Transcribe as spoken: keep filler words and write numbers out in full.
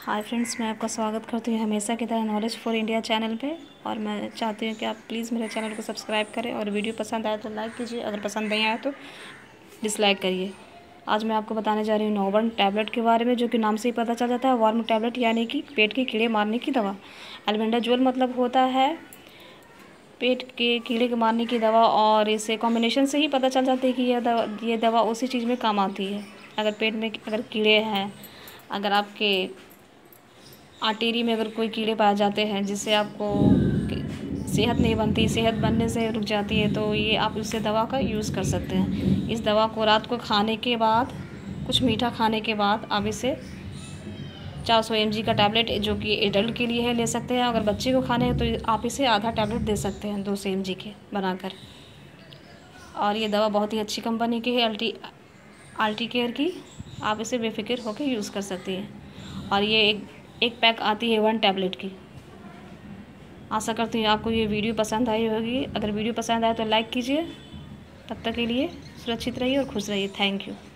Hi friends, मैं आपका स्वागत करती हूँ हमेशा की तरह नॉलेज फॉर इंडिया चैनल पे। और मैं चाहती हूँ कि आप प्लीज़ मेरे चैनल को सब्सक्राइब करें और वीडियो पसंद आए तो लाइक कीजिए, अगर पसंद नहीं आया तो डिसलाइक करिए। आज मैं आपको बताने जा रही हूँ नोवर्म टैबलेट के बारे में, जो कि नाम से ही पता चल जाता है। वर्म टैबलेट यानी कि पेट के कीड़े मारने की दवा। एल्बेंडाजोल मतलब होता है पेट के कीड़े के मारने की दवा, और इसे कॉम्बिनेशन से ही पता चल जाता है कि यह दवा ये दवा उसी चीज़ में काम आती है। अगर पेट में अगर कीड़े हैं, अगर आपके आर्टेरी में अगर कोई कीड़े पाए जाते हैं जिससे आपको सेहत नहीं बनती, सेहत बनने से रुक जाती है, तो ये आप उससे दवा का यूज़ कर सकते हैं। इस दवा को रात को खाने के बाद, कुछ मीठा खाने के बाद आप इसे चार सौ एम जी का टैबलेट, जो कि एडल्ट के लिए है, ले सकते हैं। अगर बच्चे को खाने हैं तो आप इसे आधा टैबलेट दे सकते हैं, दो सौ एम जी के बनाकर। और ये दवा बहुत ही अच्छी कंपनी की है, अल्टी अल्टी केयर की। आप इसे बेफिक्र होकर यूज़ कर सकती हैं। और ये एक एक पैक आती है वन टैबलेट की। आशा करती हूँ आपको ये वीडियो पसंद आई होगी। अगर वीडियो पसंद आए तो लाइक कीजिए। तब तक के लिए सुरक्षित रहिए और खुश रहिए। Thank you.